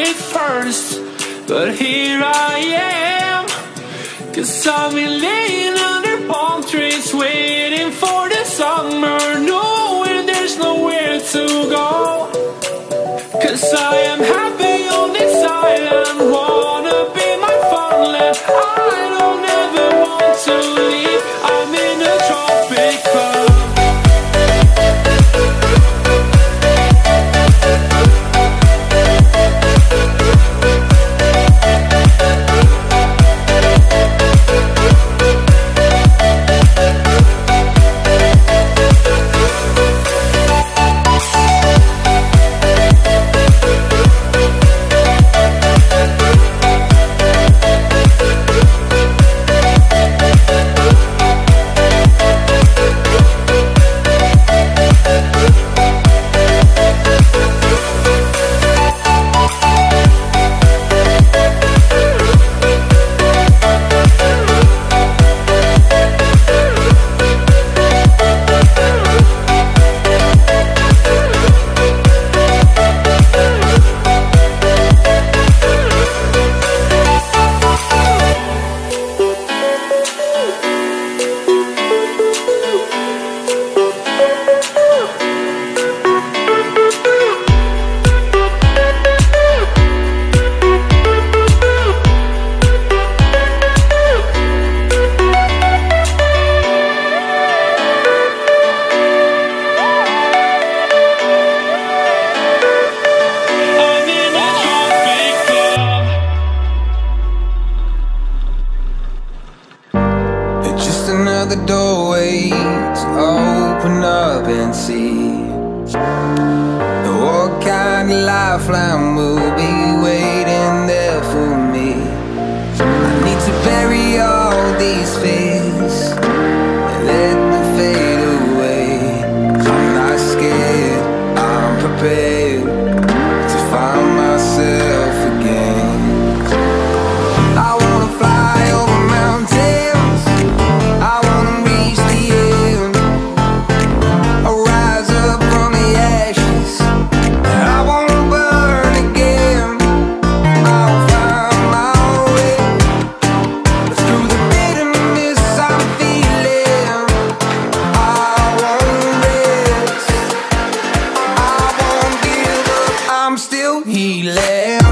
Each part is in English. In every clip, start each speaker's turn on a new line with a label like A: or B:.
A: it first, but here I am. 'Cause I've been laying under palm trees, waiting for the summer, knowing there's nowhere to go. 'Cause I am happy on this island, wanna be my farmland. I don't ever want to leave, I'm in a tropic club.
B: Another doorway to open up and see what kind of lifeline will be waiting there for me. I need to bury all these fears and let them fade away. I'm not scared, I'm prepared to find myself again. I wanna fly over mountains, I wanna reach the end. I'll rise up from the ashes, and I wanna burn again. I'll find my way through the bitterness I'm feeling. I won't rest, I won't give up, I'm still healing.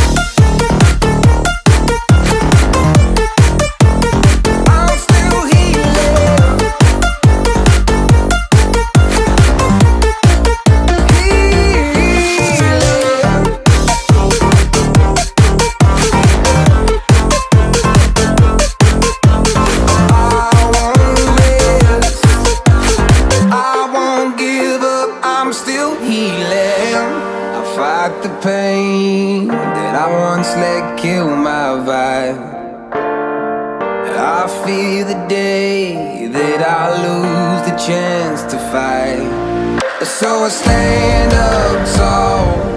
B: Fight the pain that I once let kill my vibe. I fear the day that I lose the chance to fight. So I stand up tall,